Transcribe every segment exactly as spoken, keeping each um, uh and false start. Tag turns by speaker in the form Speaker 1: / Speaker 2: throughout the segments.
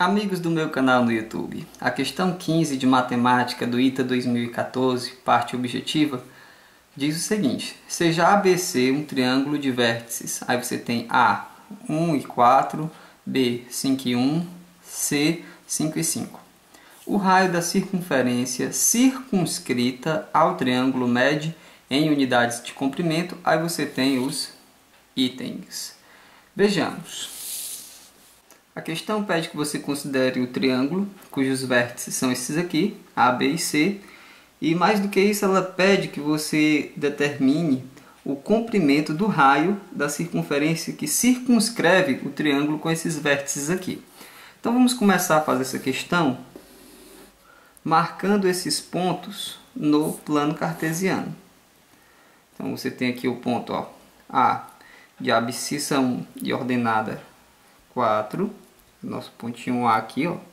Speaker 1: Amigos do meu canal no YouTube, a questão quinze de matemática do I T A dois mil e quatorze, parte objetiva, diz o seguinte: seja A B C um triângulo de vértices. Aí você tem A, um e quatro, B, cinco e um, C, cinco e cinco. O raio da circunferência circunscrita ao triângulo mede em unidades de comprimento. Aí você tem os itens. Vejamos. A questão pede que você considere o triângulo, cujos vértices são esses aqui, A, B e C. E mais do que isso, ela pede que você determine o comprimento do raio da circunferência que circunscreve o triângulo com esses vértices aqui. Então vamos começar a fazer essa questão marcando esses pontos no plano cartesiano. Então você tem aqui o ponto ó, A de abscissa um de ordenada quatro, nosso pontinho A aqui, ó.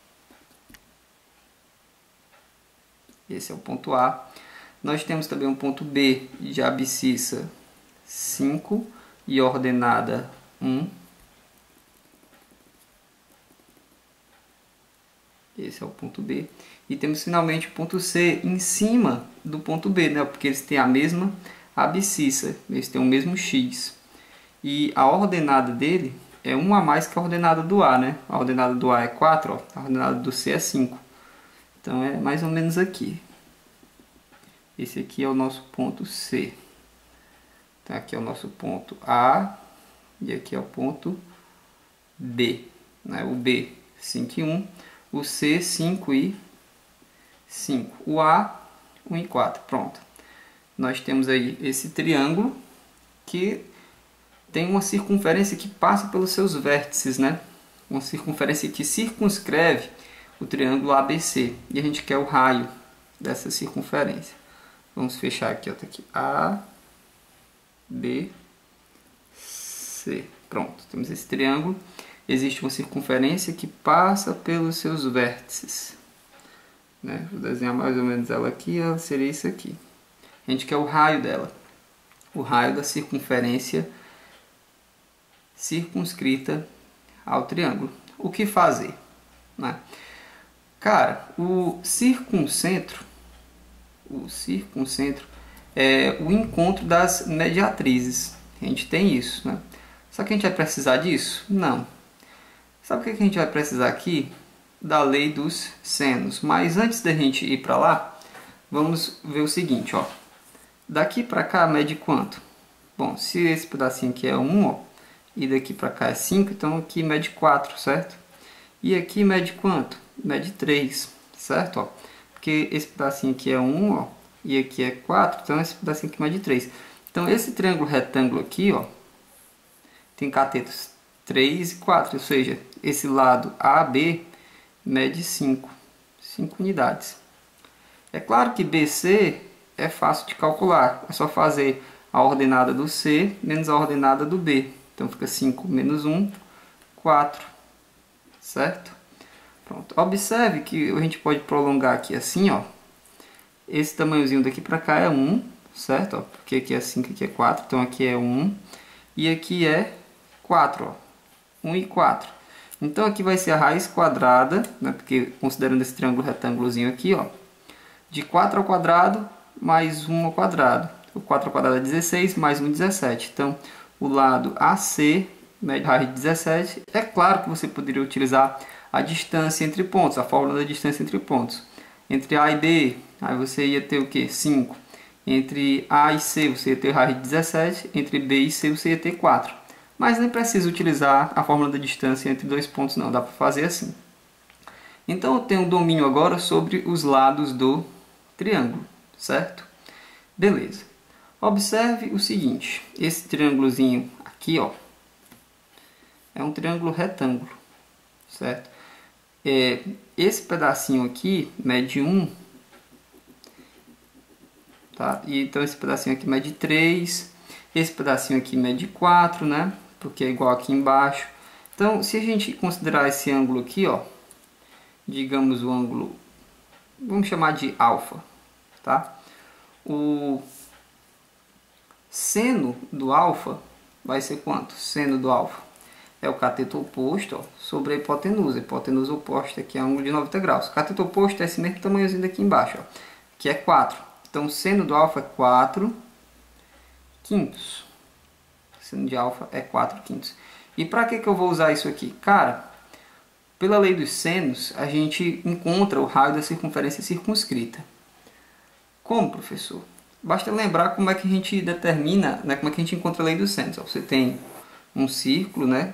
Speaker 1: Esse é o ponto A. Nós temos também um ponto B de abscissa cinco e ordenada um. Esse é o ponto B. E temos finalmente o ponto C em cima do ponto B, né? Porque eles têm a mesma abscissa, eles têm o mesmo X. E a ordenada dele é um a mais que a ordenada do A, né? A ordenada do A é quatro, ó. A ordenada do C é cinco. Então é mais ou menos aqui. Esse aqui é o nosso ponto C. Então aqui é o nosso ponto A e aqui é o ponto B, né? O B, cinco e um. O C, cinco e cinco. O A, um e quatro. Pronto. Nós temos aí esse triângulo que tem uma circunferência que passa pelos seus vértices, né? Uma circunferência que circunscreve o triângulo A B C. E a gente quer o raio dessa circunferência. Vamos fechar aqui, ó, tá aqui A, B, C. Pronto, temos esse triângulo. Existe uma circunferência que passa pelos seus vértices, né? Vou desenhar mais ou menos ela aqui, ela seria isso aqui. A gente quer o raio dela. O raio da circunferência circunscrita ao triângulo. O que fazer, né? Cara, o circuncentro, o circuncentro é o encontro das mediatrizes. A gente tem isso, né? Só que a gente vai precisar disso? Não. Sabe o que a gente vai precisar aqui? Da lei dos senos. Mas antes da gente ir para lá, vamos ver o seguinte, ó. Daqui para cá mede quanto? Bom, se esse pedacinho aqui é um, ó, e daqui para cá é cinco, então aqui mede quatro, certo? E aqui mede quanto? Mede três, certo? Ó, porque esse pedacinho aqui é um, ó, e aqui é quatro, então esse pedacinho aqui mede três. Então esse triângulo retângulo aqui, ó, tem catetos três e quatro, ou seja, esse lado A B mede cinco, cinco unidades. É claro que B C é fácil de calcular, é só fazer a ordenada do C menos a ordenada do B. Então fica cinco menos um, quatro, certo? Pronto. Observe que a gente pode prolongar aqui assim, ó. Esse tamanhozinho daqui para cá é um, certo? Ó, porque aqui é cinco, aqui é quatro, então aqui é um. E aqui é quatro, ó. um e quatro. Então aqui vai ser a raiz quadrada, né? Porque considerando esse triângulo retângulozinho aqui, ó. De quatro ao quadrado mais um ao quadrado. O quatro ao quadrado é dezesseis, mais um, dezessete. Então o lado A C mede raiz de dezessete. É claro que você poderia utilizar a distância entre pontos, a fórmula da distância entre pontos. Entre A e B, aí você ia ter o que? cinco. Entre A e C você ia ter raiz de dezessete. Entre B e C você ia ter quatro. Mas nem precisa utilizar a fórmula da distância entre dois pontos, não. Dá para fazer assim. Então eu tenho domínio agora sobre os lados do triângulo, certo? Beleza. Observe o seguinte, esse triângulozinho aqui, ó, é um triângulo retângulo, certo? É, esse pedacinho aqui mede um, tá? E então esse pedacinho aqui mede três, esse pedacinho aqui mede quatro, né? Porque é igual aqui embaixo. Então, se a gente considerar esse ângulo aqui, ó, digamos o ângulo, vamos chamar de alfa, tá? O seno do alfa vai ser quanto? Seno do alfa é o cateto oposto, ó, sobre a hipotenusa. A hipotenusa oposta aqui é ângulo de noventa graus. O cateto oposto é esse mesmo tamanhozinho daqui embaixo, ó, que é quatro. Então, o seno do alfa é quatro quintos. O seno de alfa é quatro quintos. E para que, que eu vou usar isso aqui? Cara, pela lei dos senos, a gente encontra o raio da circunferência circunscrita. Como, professor? Basta lembrar como é que a gente determina, né, como é que a gente encontra a lei dos senos. Ó, você tem um círculo, né,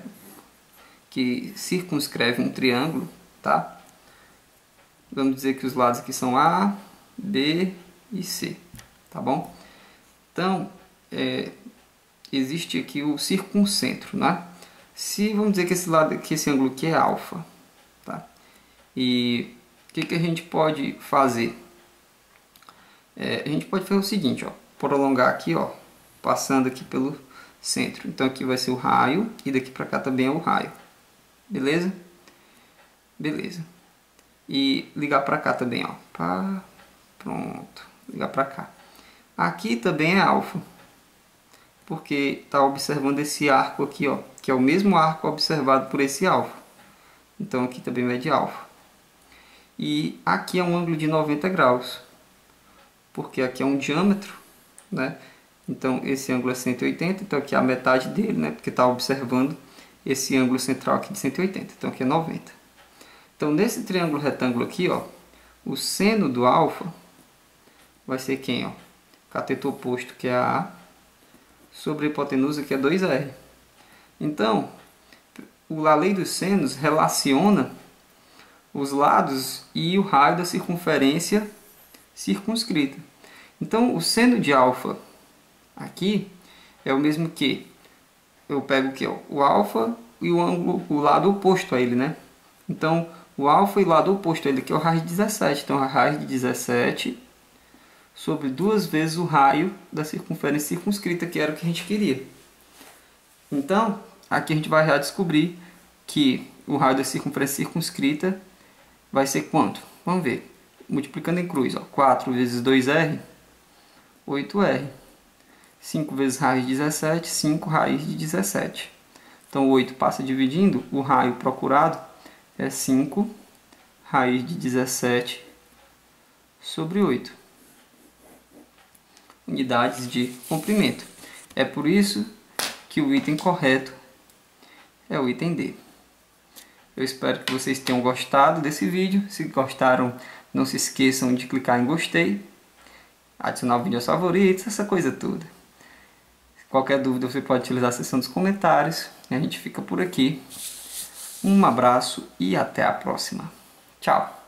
Speaker 1: que circunscreve um triângulo, tá? Vamos dizer que os lados aqui são A, B e C, tá bom? Então, é, existe aqui o circuncentro, né? Se vamos dizer que esse lado, que esse ângulo aqui é alfa, tá? E o que, que a gente pode fazer? É, a gente pode fazer o seguinte, ó, prolongar aqui, ó, passando aqui pelo centro. Então aqui vai ser o raio e daqui para cá também é o raio. Beleza? Beleza. E ligar para cá também, ó. Pá, pronto. Ligar para cá. Aqui também é alfa. Porque está observando esse arco aqui, ó, que é o mesmo arco observado por esse alfa. Então aqui também vai de alfa. E aqui é um ângulo de noventa graus. Porque aqui é um diâmetro, né? Então esse ângulo é cento e oitenta, então aqui é a metade dele, né? Porque está observando esse ângulo central aqui de cento e oitenta, então aqui é noventa. Então nesse triângulo retângulo aqui, ó, o seno do alfa vai ser quem, ó? Cateto oposto, que é a A, sobre a hipotenusa, que é dois R. Então, a lei dos senos relaciona os lados e o raio da circunferência circunscrita. Então, o seno de alfa aqui é o mesmo que eu pego o que, ó, o alfa e o ângulo, o lado oposto a ele, né? Então, o alfa e o lado oposto a ele aqui é o raio de dezessete. Então, a raiz de dezessete sobre duas vezes o raio da circunferência circunscrita, que era o que a gente queria. Então, aqui a gente vai já descobrir que o raio da circunferência circunscrita vai ser quanto? Vamos ver. Multiplicando em cruz, ó, quatro vezes dois R, oito R. cinco vezes raiz de dezessete, cinco raiz de dezessete. Então, oito passa dividindo, o raio procurado é cinco raiz de dezessete sobre oito. Unidades de comprimento. É por isso que o item correto é o item D. Eu espero que vocês tenham gostado desse vídeo. Se gostaram, não se esqueçam de clicar em gostei, adicionar o vídeo aos favoritos, essa coisa toda. Qualquer dúvida você pode utilizar a seção dos comentários. A gente fica por aqui. Um abraço e até a próxima. Tchau!